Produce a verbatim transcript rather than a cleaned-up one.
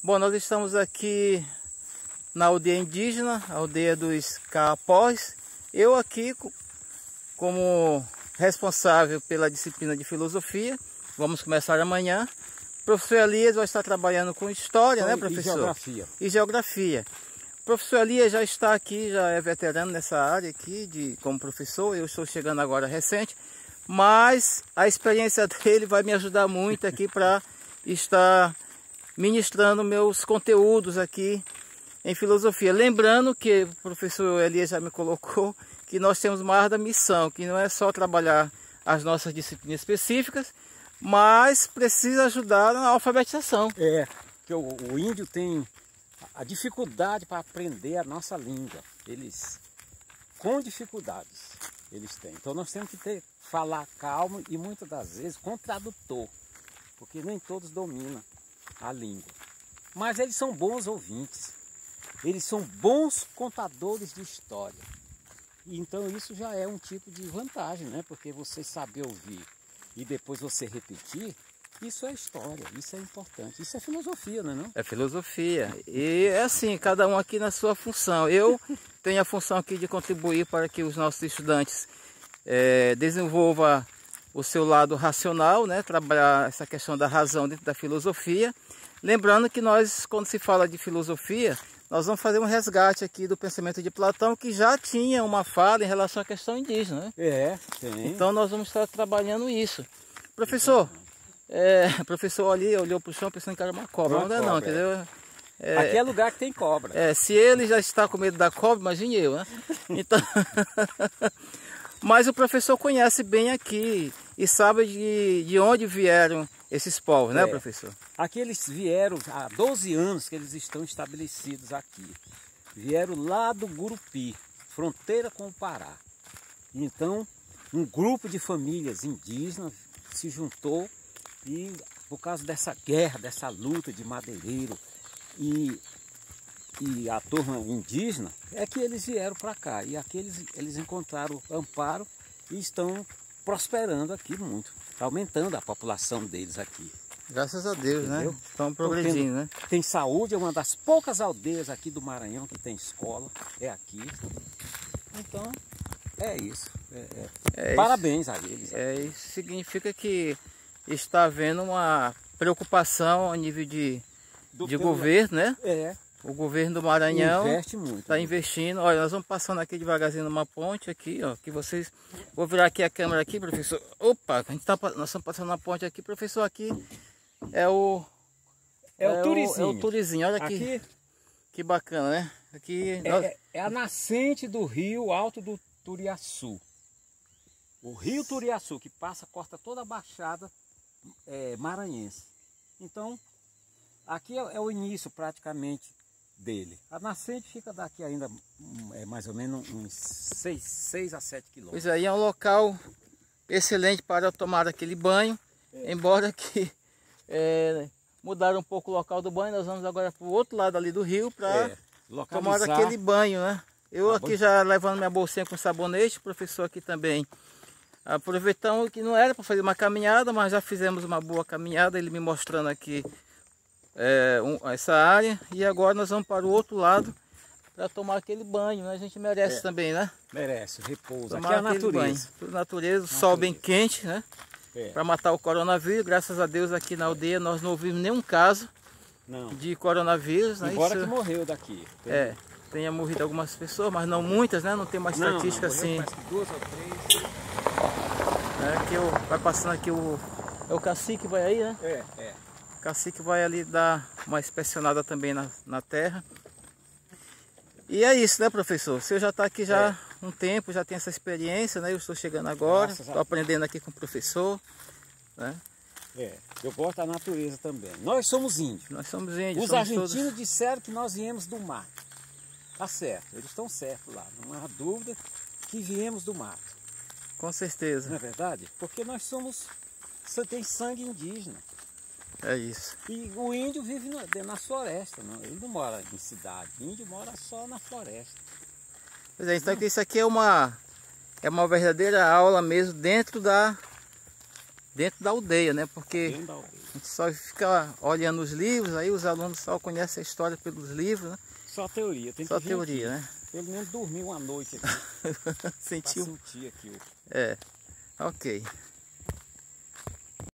Bom, nós estamos aqui na aldeia indígena, a aldeia dos Caapós. Eu aqui como responsável pela disciplina de filosofia. Vamos começar amanhã. O professor Elias vai estar trabalhando com história, né, professor? E geografia. E geografia. O professor Elias já está aqui, já é veterano nessa área aqui de, como professor. Eu estou chegando agora recente, mas a experiência dele vai me ajudar muito aqui para estar ministrando meus conteúdos aqui em filosofia. Lembrando que o professor Elias já me colocou que nós temos uma árdua missão, que não é só trabalhar as nossas disciplinas específicas, mas precisa ajudar na alfabetização. É, que o, o índio tem a dificuldade para aprender a nossa língua. Eles, com dificuldades, eles têm. Então nós temos que ter, falar calmo e muitas das vezes com tradutor, porque nem todos dominam a língua. Mas eles são bons ouvintes, eles são bons contadores de história. E então isso já é um tipo de vantagem, né? Porque você saber ouvir e depois você repetir, isso é história, isso é importante, isso é filosofia, não é não? É filosofia. E é assim, cada um aqui na sua função. Eu tenho a função aqui de contribuir para que os nossos estudantes é, desenvolvam o seu lado racional, né? Trabalhar essa questão da razão dentro da filosofia. Lembrando que nós, quando se fala de filosofia, nós vamos fazer um resgate aqui do pensamento de Platão, que já tinha uma fala em relação à questão indígena, né? É, tem. Então nós vamos estar trabalhando isso. Professor, é, professor ali olhou para o chão pensando que era uma cobra. Não é não, entendeu? É, aqui é lugar que tem cobra. É, se ele já está com medo da cobra, imagine eu, né? Então... Mas o professor conhece bem aqui e sabe de, de onde vieram esses povos, né, é. professor? Aqui eles vieram, há doze anos que eles estão estabelecidos aqui. Vieram lá do Gurupi, fronteira com o Pará. Então, um grupo de famílias indígenas se juntou e, por causa dessa guerra, dessa luta de madeireiro e, e a turma indígena, é que eles vieram para cá. E aqui eles, eles encontraram amparo e estão prosperando aqui muito. Está aumentando a população deles aqui. Graças a Deus, entendeu? Né? Estão progredindo, tendo, né? Tem saúde, é uma das poucas aldeias aqui do Maranhão que tem escola, é aqui. Então, é isso. É, é. É Parabéns isso. a eles. É, isso significa que está havendo uma preocupação a nível de, do de governo, né? É. O governo do Maranhão investe muito. Está investindo. Olha, nós vamos passando aqui devagarzinho numa ponte aqui, ó, que vocês... Vou virar aqui a câmera aqui, professor. Opa, a gente tá, nós estamos passando na ponte aqui, professor, aqui é o... É, é o Turizinho. É o Turizinho, olha aqui. Aqui que bacana, né? Aqui... É, nós... é a nascente do rio Alto do Turiaçu. O rio Turiaçu, que passa, corta toda a baixada é, maranhense. Então, aqui é, é o início praticamente dele. A nascente fica daqui ainda é, mais ou menos uns seis a sete quilômetros. Pois aí é um local excelente para tomar aquele banho, é. Embora que é, mudaram um pouco o local do banho, nós vamos agora para o outro lado ali do rio para é, tomar aquele banho, né? Eu aqui banho. Já levando minha bolsinha com sabonete, o professor aqui também. Aproveitamos que não era para fazer uma caminhada, mas já fizemos uma boa caminhada, ele me mostrando aqui É, um, essa área, e agora nós vamos para o outro lado para tomar aquele banho, né? A gente merece é, também, né? Merece, repouso. Tomar aqui é a natureza. Banho. Natureza, o sol bem quente, né? É. Para matar o coronavírus. Graças a Deus aqui na aldeia nós não ouvimos nenhum caso não. de coronavírus. Né? Embora Isso, que morreu daqui. Tem... É, tenha morrido algumas pessoas, mas não muitas, né? Não tem uma não, estatística não, assim. Parece que duas ou três. É, que eu, vai passando aqui o... É o cacique vai aí, né? É, é. O cacique vai ali dar uma inspecionada também na, na terra. E é isso, né, professor? O senhor já está aqui já há é. um tempo, já tem essa experiência, né? Eu estou chegando agora, estou aprendendo aqui com o professor, né? É, eu gosto da natureza também. Nós somos índios. Nós somos índios. Os somos argentinos todos... disseram que nós viemos do mato. Tá certo, eles estão certos lá. Não há dúvida que viemos do mato. Com certeza. Não é verdade? Porque nós somos... Você tem sangue indígena. É isso. E o índio vive no, na floresta, não? Ele não mora em cidade, o índio mora só na floresta. Pois é, então isso aqui é uma, é uma verdadeira aula mesmo dentro da, dentro da aldeia, né? Porque dentro da aldeia. a gente só fica olhando os livros, aí os alunos só conhecem a história pelos livros, né? Só teoria, tem Só que vir teoria, aqui. né? Pelo menos dormir uma noite aqui. Sentiu? Pra sentir aqui. É, ok.